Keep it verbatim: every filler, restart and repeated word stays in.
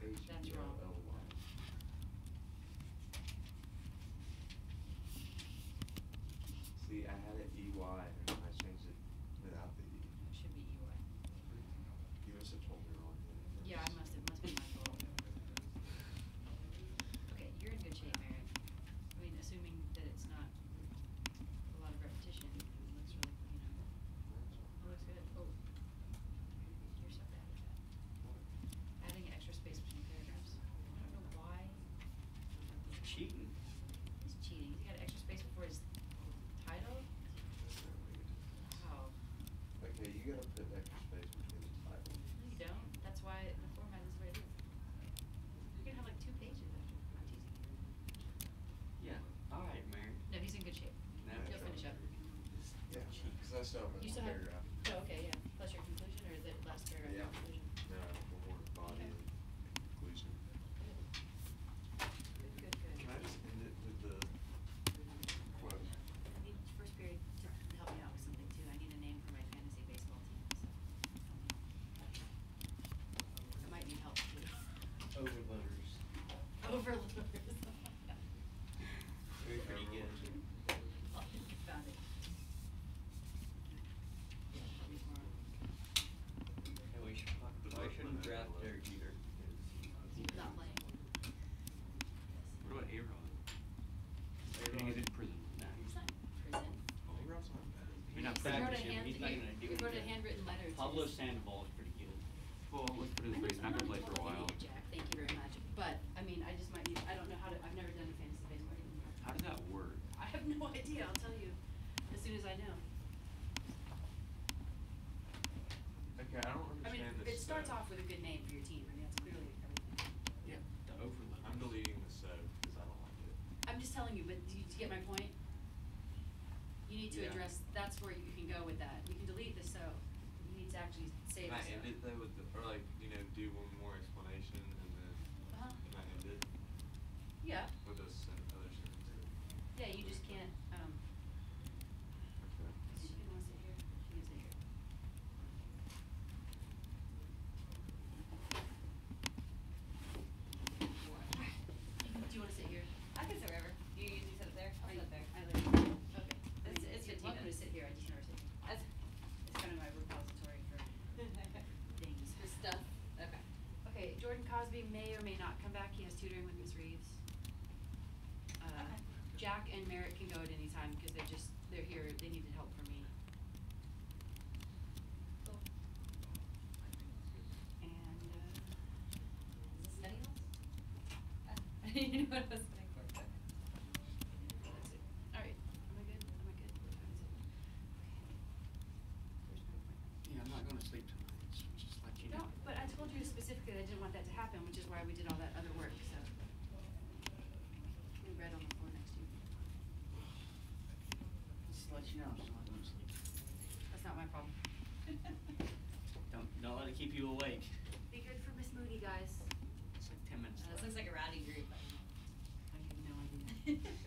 That's wrong. See, I had it E Y and I changed it without the E. It should be E Y. You must have told me wrong. Yeah, I must, it must be my fault. Okay, you're in good shape, Mary. I mean, assuming that it's not a lot of repetition, it looks really, you know, it looks good. Oh, you're so bad at that. Adding extra space between paragraphs. I don't know why. Cheating. He's cheating. He got extra space before his title? Wow. Okay, you gotta put extra space between the titles. No, you don't. That's why the format is the way it is. You're gonna have like two pages after. I'm teasing you. Yeah. All right, Mary. No, he's in good shape. No. He'll finish up. Yeah, because I still have You one still have, paragraph. oh, okay, yeah. Plus your conclusion, or is it last paragraph Yeah. conclusion? No, one more body Okay. and conclusion. Good, good, good. Can I just end it with the quote? I need first period to help me out with something too. I need a name for my fantasy baseball team, so help me. I might need help too. Overloaders. Overloaders. Very pretty good. Oh, you found it. Yeah, that'll be tomorrow. Yeah, we should, I shouldn't draft Derek Jeter. Not playing. What about A-Rod? A-Rod. He's in prison. Nah, He's he's not in prison. Oh, Rob's not bad. You're not He wrote a practicing. hand, He's not he, gonna do he wrote a anything. handwritten letter to Pablo his- Sandoval is pretty good. Well, let's put it I this way, he's know, not gonna I'm play for a totally while. idiot, Jack. Thank you very much. But, I mean, I just might need, I don't know how to, I've never done a fantasy baseball game. How does that work? I have no idea, I'll tell you as soon as I know. Okay, I don't I mean, understand it this. starts so. off with a good name for your team, I mean, that's clearly everything. Yeah, the overload. I'm deleting the so because I don't like it. I'm just telling you, but do you, do you get my point? You need to Yeah. address, that's where you can go with that. You can delete the so, you need to actually say Can the I so. end it though with the, or like, you know, do one more explanation and then Uh-huh. can I end it Yeah, with those sen- other sentences? yeah, you just can't, um, Okay. she can wanna sit here, she can sit here. Do you wanna sit here? I can sit wherever. You usually sit up there. I'll Are sit you- up there. I like, okay. I It's- mean, it's you're fifteen welcome to minutes. sit here, I just never sit here. That's It's kind of my repository for things. for stuff. Okay. Okay, Jordan Cosby may or may not come back, he has tutoring with Miss Reeves. Uh, Okay. Jack and Merritt can go at any time, cause they're just, they're here, they needed help from me. Cool. And, uh, Is this study hall? Uh, I didn't know what I was looking for. Okay. that's it. Alright, am I good? Am I good? What time is it? Okay. Where's my appointment? Yeah, I'm not gonna sleep tonight, so just let you know. No, but I told you specifically that I didn't want that to happen, which is why we did all that other work, so. We read on the floor next to you. Just to let you know, I'm still not gonna sleep. That's not my problem. Don't, don't let it keep you awake. Be good for Miss Moody, guys. It's like ten minutes Uh, left. this looks like a rowdy group. I have no idea.